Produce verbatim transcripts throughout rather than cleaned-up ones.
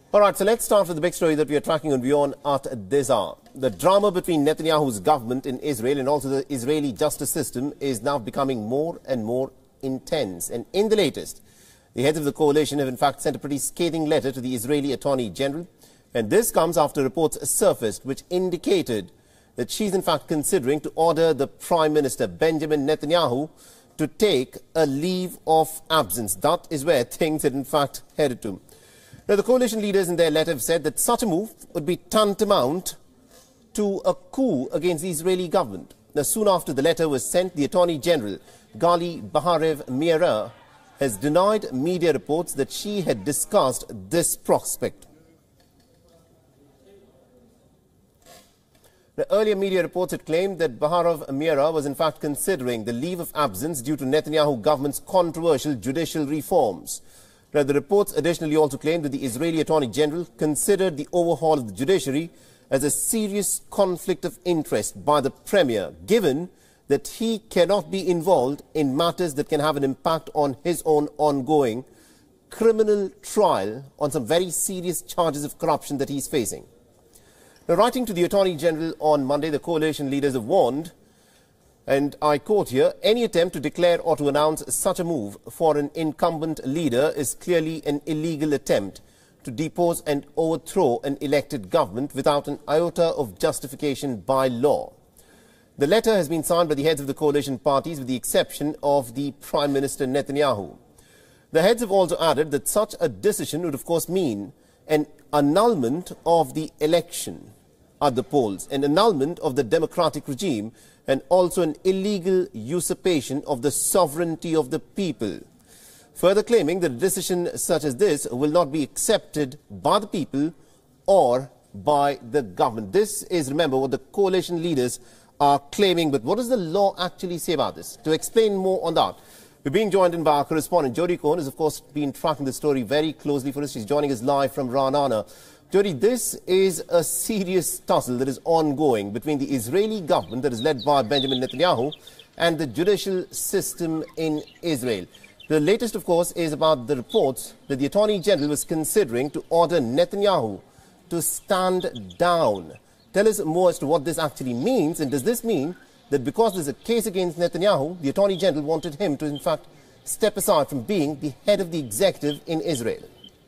All right, so let's start with the big story that we are tracking on WION at this hour. The drama between Netanyahu's government in Israel and also the Israeli justice system is now becoming more and more intense. And in the latest, the heads of the coalition have in fact sent a pretty scathing letter to the Israeli Attorney General. And this comes after reports surfaced which indicated that she's in fact considering to order the Prime Minister Benjamin Netanyahu to take a leave of absence. That is where things had in fact headed to. Now, the coalition leaders in their letter have said that such a move would be tantamount to a coup against the Israeli government. Now, soon after the letter was sent, the Attorney General Gali Baharav-Miara has denied media reports that she had discussed this prospect. The earlier media reports had claimed that Baharav-Miara was in fact considering the leave of absence due to Netanyahu government's controversial judicial reforms. Now, the reports additionally also claimed that the Israeli Attorney General considered the overhaul of the judiciary as a serious conflict of interest by the Premier, given that he cannot be involved in matters that can have an impact on his own ongoing criminal trial on some very serious charges of corruption that he's facing. Now, writing to the Attorney General on Monday, the coalition leaders have warned, and I quote here, any attempt to declare or to announce such a move for an incumbent leader is clearly an illegal attempt to depose and overthrow an elected government without an iota of justification by law. The letter has been signed by the heads of the coalition parties with the exception of the Prime Minister Netanyahu. The heads have also added that such a decision would of course mean an annulment of the election at the polls, an annulment of the democratic regime, and also an illegal usurpation of the sovereignty of the people. Further claiming that a decision such as this will not be accepted by the people or by the government. This is, remember, what the coalition leaders are claiming. But what does the law actually say about this? To explain more on that, we're being joined in by our correspondent, Jody Cohen, has of course been tracking the story very closely for us. She's joining us live from Ra'anana. Jody, this is a serious tussle that is ongoing between the Israeli government that is led by Benjamin Netanyahu and the judicial system in Israel. The latest, of course, is about the reports that the Attorney General was considering to order Netanyahu to stand down. Tell us more as to what this actually means, and does this mean that because there's a case against Netanyahu, the Attorney General wanted him to, in fact, step aside from being the head of the executive in Israel?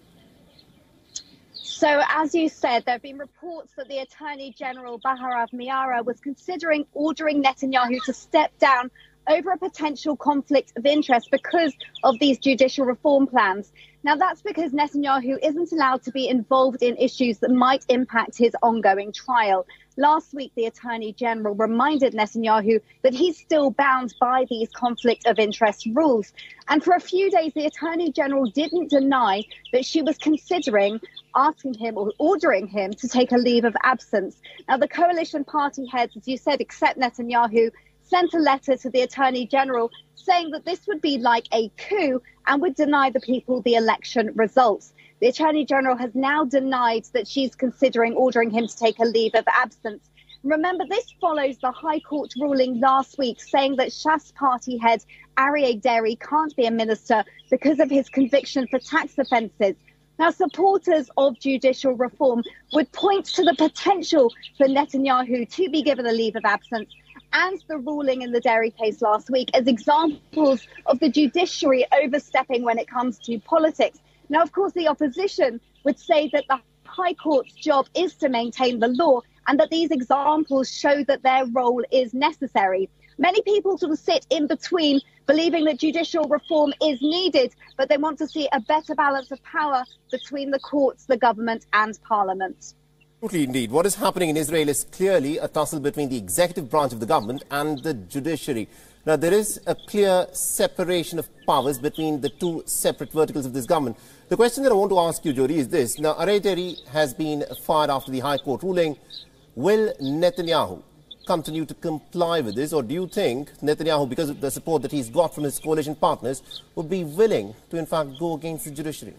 So, as you said, there have been reports that the Attorney General Baharav-Miara was considering ordering Netanyahu to step down over a potential conflict of interest because of these judicial reform plans. Now, that's because Netanyahu isn't allowed to be involved in issues that might impact his ongoing trial. Last week, the Attorney General reminded Netanyahu that he's still bound by these conflict of interest rules. And for a few days, the Attorney General didn't deny that she was considering asking him or ordering him to take a leave of absence. Now, the coalition party heads, as you said, except Netanyahu, sent a letter to the Attorney General saying that this would be like a coup and would deny the people the election results. The Attorney General has now denied that she's considering ordering him to take a leave of absence. Remember, this follows the High Court ruling last week saying that Shas party head Aryeh Deri can't be a minister because of his conviction for tax offences. Now, supporters of judicial reform would point to the potential for Netanyahu to be given a leave of absence and the ruling in the Deri case last week as examples of the judiciary overstepping when it comes to politics. Now, of course, the opposition would say that the High Court's job is to maintain the law and that these examples show that their role is necessary. Many people sort of sit in between, believing that judicial reform is needed, but they want to see a better balance of power between the courts, the government and parliament. Absolutely, indeed. What is happening in Israel is clearly a tussle between the executive branch of the government and the judiciary. Now, there is a clear separation of powers between the two separate verticals of this government. The question that I want to ask you, Jody, is this. Now, Aryeh Deri has been fired after the High Court ruling. Will Netanyahu continue to comply with this, or do you think Netanyahu, because of the support that he's got from his coalition partners, would be willing to, in fact, go against the judiciary?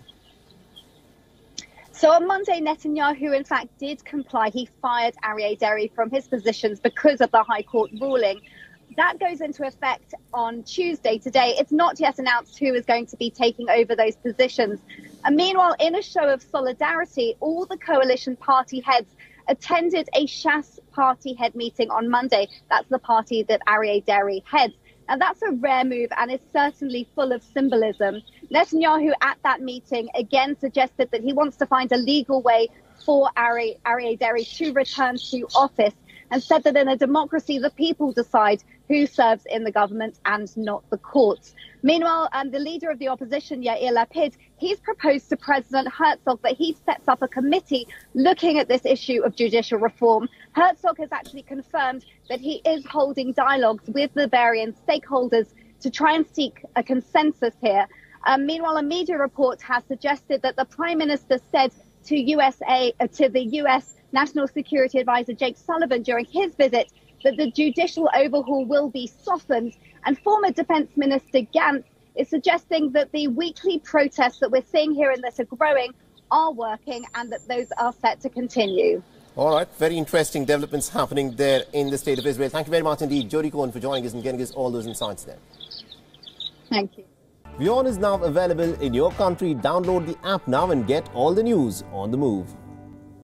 So on Monday, Netanyahu, in fact, did comply. He fired Aryeh Deri from his positions because of the High Court ruling. That goes into effect on Tuesday today. It's not yet announced who is going to be taking over those positions. And meanwhile, in a show of solidarity, all the coalition party heads attended a Shas party head meeting on Monday. That's the party that Aryeh Deri heads. And that's a rare move and is certainly full of symbolism. Netanyahu at that meeting again suggested that he wants to find a legal way for Aryeh, Aryeh Deri to return to office, and said that in a democracy, the people decide who serves in the government and not the courts. Meanwhile, um, the leader of the opposition, Yair Lapid, he's proposed to President Herzog that he sets up a committee looking at this issue of judicial reform. Herzog has actually confirmed that he is holding dialogues with the various stakeholders to try and seek a consensus here. Um, meanwhile, a media report has suggested that the Prime Minister said to U S A, uh, to the U S National Security Advisor Jake Sullivan during his visit that the judicial overhaul will be softened. And former Defense Minister Gantz is suggesting that the weekly protests that we're seeing here and that are growing are working and that those are set to continue. All right, very interesting developments happening there in the state of Israel. Thank you very much indeed, Jody Cohen, for joining us and getting us all those insights there. Thank you. WION is now available in your country. Download the app now and get all the news on the move.